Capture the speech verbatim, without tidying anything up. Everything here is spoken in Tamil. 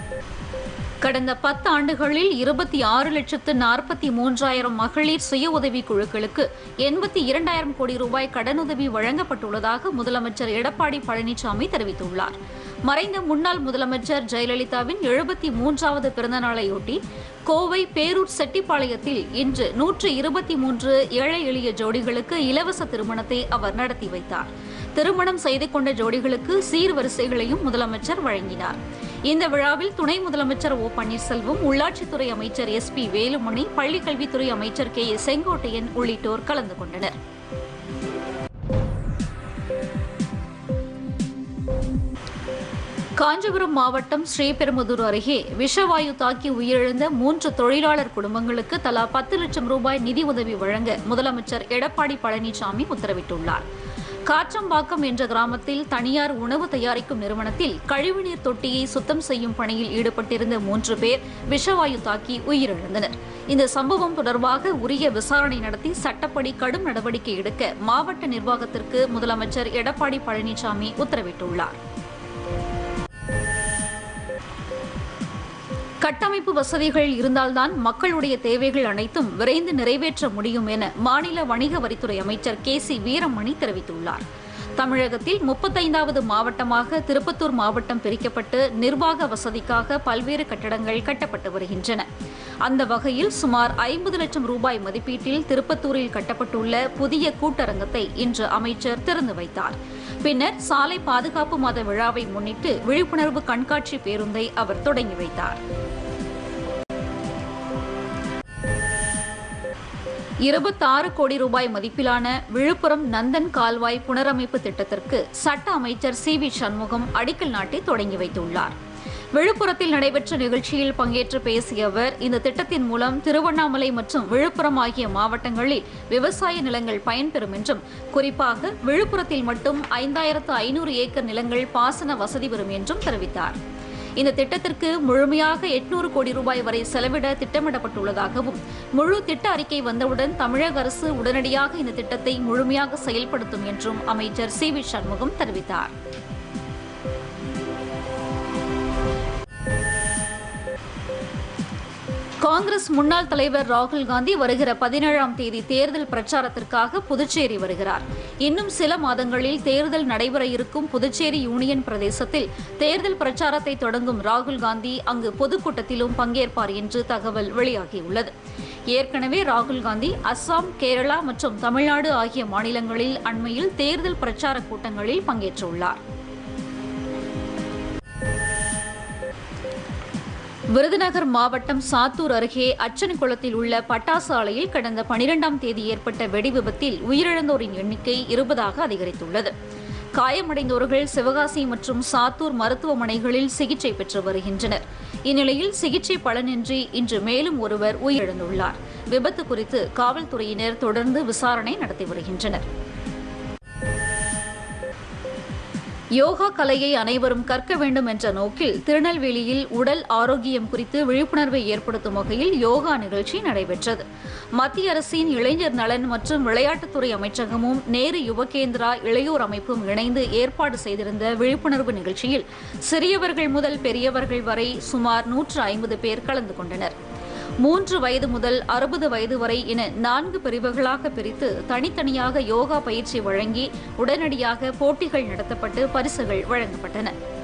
கடந்த பத்து ஆண்டுகளில் இருபத்தி ஆறு லட்சத்து நாற்பத்தி மூன்றாயிரம் மகளிர் சுய உதவி குழுக்களுக்கு எண்பத்தி இரண்டாயிரம் கோடி ரூபாய் கடனுதவி வழங்கப்பட்டுள்ளதாக முதலமைச்சர் எடப்பாடி பழனிசாமி தெரிவித்துள்ளார். மறைந்த முன்னாள் முதலமைச்சர் ஜெயலலிதாவின் எழுபத்தி மூன்றாவது பிறந்தநாளையொட்டி கோவை பேரூர் செட்டிப்பாளையத்தில் இன்று நூற்று இருபத்தி மூன்று ஏழை எளிய ஜோடிகளுக்கு இலவச திருமணத்தை அவர் நடத்தி வைத்தார். திருமணம் செய்து கொண்ட ஜோடிகளுக்கு சீர்வரிசைகளையும் முதலமைச்சர் வழங்கினார். இந்த விழாவில் துணை முதலமைச்சர் ஓ பன்னீர்செல்வம், உள்ளாட்சித்துறை அமைச்சர் எஸ் பி வேலுமணி, பள்ளிக்கல்வித்துறை அமைச்சர் கே ஏ செங்கோட்டையன் உள்ளிட்டோர் கலந்து கொண்டனர். காஞ்சிபுரம் மாவட்டம் ஸ்ரீபெரும்புதூர் அருகே விஷவாயு தாக்கி உயிரிழந்த மூன்று தொழிலாளர் குடும்பங்களுக்கு தலா பத்து லட்சம் ரூபாய் நிதி உதவி வழங்க முதலமைச்சர் எடப்பாடி பழனிசாமி உத்தரவிட்டுள்ளார். காற்றம்பாக்கம் என்ற கிராமத்தில் தனியார் உணவு தயாரிக்கும் நிறுவனத்தில் கழிவுநீர் தொட்டியை சுத்தம் செய்யும் பணியில் ஈடுபட்டிருந்த மூன்று பேர் விஷவாயு தாக்கி உயிரிழந்தனர். இந்த சம்பவம் தொடர்பாக உரிய விசாரணை நடத்தி சட்டப்படி கடும் நடவடிக்கை எடுக்க மாவட்ட நிர்வாகத்திற்கு முதலமைச்சர் எடப்பாடி பழனிசாமி உத்தரவிட்டுள்ளார். கட்டமைப்பு வசதிகள் இருந்தால்தான் மக்களுடைய தேவைகள் அனைத்தும் விரைந்து நிறைவேற்ற முடியும் என மாநில வணிக வரித்துறை அமைச்சர் கே சி வீரமணி தெரிவித்துள்ளார். தமிழகத்தில் முப்பத்தைந்தாவது மாவட்டமாக திருப்பத்தூர் மாவட்டம் பிரிக்கப்பட்டு நிர்வாக வசதிக்காக பல்வேறு கட்டடங்கள் கட்டப்பட்டு வருகின்றன. அந்த வகையில் சுமார் ஐம்பது லட்சம் ரூபாய் மதிப்பீட்டில் திருப்பத்தூரில் கட்டப்பட்டுள்ள புதிய கூட்டரங்கத்தை இன்று அமைச்சர் திறந்து வைத்தார். பின்னர் சாலை பாதுகாப்பு மாத விழாவை முன்னிட்டு விழிப்புணர்வு கண்காட்சி பேருந்தை அவர் தொடங்கி வைத்தார். இருபத்தாறு கோடி ரூபாய் மதிப்பிலான விழுப்புரம் நந்தன் கால்வாய் புனரமைப்பு திட்டத்திற்கு சட்ட அமைச்சர் சி வி சண்முகம் அடிக்கல் நாட்டி தொடங்கி வைத்துள்ளார். விழுப்புரத்தில் நடைபெற்ற நிகழ்ச்சியில் பங்கேற்று பேசிய அவர், இந்த திட்டத்தின் மூலம் திருவண்ணாமலை மற்றும் விழுப்புரம் ஆகிய மாவட்டங்களில் விவசாய நிலங்கள் பயன்பெறும் என்றும், குறிப்பாக விழுப்புரத்தில் மட்டும் ஐந்தாயிரத்து ஐநூறு ஏக்கர் நிலங்கள் பாசன வசதி பெறும் என்றும் தெரிவித்தார். இந்த திட்டத்திற்கு முழுமையாக எட்நூறு கோடி ரூபாய் வரை செலவிட திட்டமிடப்பட்டுள்ளதாகவும், முழு திட்ட அறிக்கை வந்தவுடன் தமிழக அரசு உடனடியாக இந்த திட்டத்தை முழுமையாக செயல்படுத்தும் என்றும் அமைச்சர் சி வி சண்முகம் தெரிவித்தார். காங்கிரஸ் முன்னாள் தலைவர் ராகுல் காந்தி வருகிற பதினேழாம் தேதி தேர்தல் பிரச்சாரத்திற்காக புதுச்சேரி வருகிறார். இன்னும் சில மாதங்களில் தேர்தல் நடைபெற இருக்கும் புதுச்சேரி யூனியன் பிரதேசத்தில் தேர்தல் பிரச்சாரத்தை தொடங்கும் ராகுல் காந்தி அங்கு பொதுக்கூட்டத்திலும் பங்கேற்பார் என்று தகவல் வெளியாகியுள்ளது. ஏற்கனவே ராகுல் காந்தி அஸ்ஸாம், கேரளா மற்றும் தமிழ்நாடு ஆகிய மாநிலங்களில் அண்மையில் தேர்தல் பிரச்சார கூட்டங்களில் பங்கேற்றுள்ளார். விருதுநகர் மாவட்டம் சாத்தூர் அருகே அச்சன்குளத்தில் உள்ள பட்டாசு ஆலையில் கடந்த பனிரெண்டாம் தேதி ஏற்பட்ட வெடிவிபத்தில் உயிரிழந்தோரின் எண்ணிக்கை இருபதாக அதிகரித்துள்ளது. காயமடைந்தோர்கள் சிவகாசி மற்றும் சாத்தூர் மருத்துவமனைகளில் சிகிச்சை பெற்று வருகின்றனர். இந்நிலையில் சிகிச்சை பலனின்றி இன்று மேலும் ஒருவர் உயிரிழந்துள்ளார். விபத்து குறித்து காவல்துறையினர் தொடர்ந்து விசாரணை நடத்தி வருகின்றனர். யோகா கலையை அனைவரும் கற்க வேண்டும் என்ற நோக்கில் திருநெல்வேலியில் உடல் ஆரோக்கியம் குறித்து விழிப்புணர்வை ஏற்படுத்தும் வகையில் யோகா நிகழ்ச்சி நடைபெற்றது. மத்திய அரசின் இளைஞர் நலன் மற்றும் விளையாட்டுத்துறை அமைச்சகமும் நேரு யுவகேந்திரா இளையோர் அமைப்பும் இணைந்து ஏற்பாடு செய்திருந்த விழிப்புணர்வு நிகழ்ச்சியில் சிறியவர்கள் முதல் பெரியவர்கள் வரை சுமார் நூற்று ஐம்பது பேர் கலந்து கொண்டனர். மூன்று வயது முதல் அறுபது வயது வரை என நான்கு பிரிவுகளாக பிரித்து தனித்தனியாக யோகா பயிற்சி வழங்கி உடனடியாக போட்டிகள் நடத்தப்பட்டு பரிசுகள் வழங்கப்பட்டன.